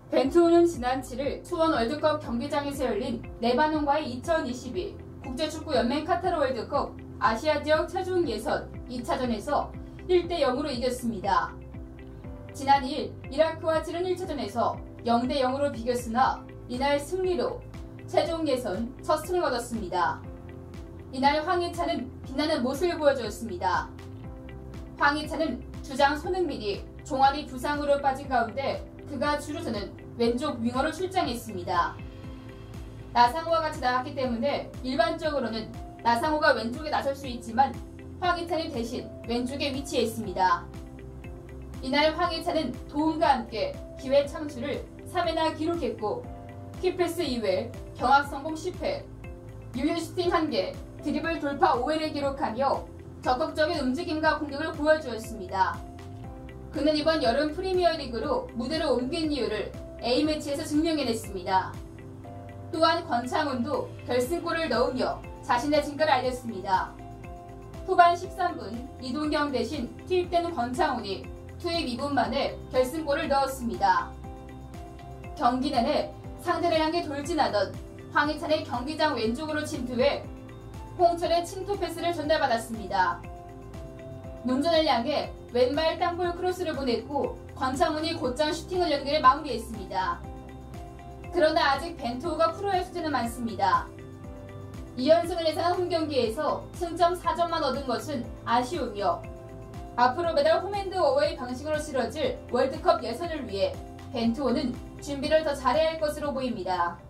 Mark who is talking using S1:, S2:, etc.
S1: 벤투호는 지난 7일 수원 월드컵 경기장에서 열린 레바논과의 2022 국제축구연맹 카타르 월드컵 아시아 지역 최종 예선 2차전에서 1대0으로 이겼습니다. 지난 2일 이라크와 치른 1차전에서 0대0으로 비겼으나 이날 승리로 최종 예선 첫 승을 얻었습니다. 이날 황희찬은 빛나는 모습을 보여주었습니다. 황희찬은 주장 손흥민이 종아리 부상으로 빠진 가운데 그가 주로 서는 왼쪽 윙어로 출장했습니다. 나상호와 같이 나갔기 때문에 일반적으로는 나상호가 왼쪽에 나설 수 있지만 황희찬이 대신 왼쪽에 위치했습니다. 이날 황희찬은 도움과 함께 기회 창출을 3회나 기록했고 키패스 2회, 경합 성공 10회, 유효 슈팅 1개, 드리블 돌파 5회를 기록하며 적극적인 움직임과 공격을 보여주었습니다. 그는 이번 여름 프리미어리그로 무대를 옮긴 이유를 A매치에서 증명해냈습니다. 또한 권창훈도 결승골을 넣으며 자신의 진가를 알렸습니다. 후반 13분 이동경 대신 투입된 권창훈이 투입 2분 만에 결승골을 넣었습니다. 경기 내내 상대를 향해 돌진하던 황희찬의 경기장 왼쪽으로 침투해 홍철의 침투 패스를 전달받았습니다. 문전을 향해 왼발 땅볼 크로스를 보냈고 권창훈이 곧장 슈팅을 연결해 마무리했습니다. 그러나 아직 벤투호가 프로의 수준은 많습니다. 2연승을 예상한 홈경기에서 승점 4점만 얻은 것은 아쉬우며 앞으로 매달 홈앤드 어웨이 방식으로 치러질 월드컵 예선을 위해 벤투호는 준비를 더 잘해야 할 것으로 보입니다.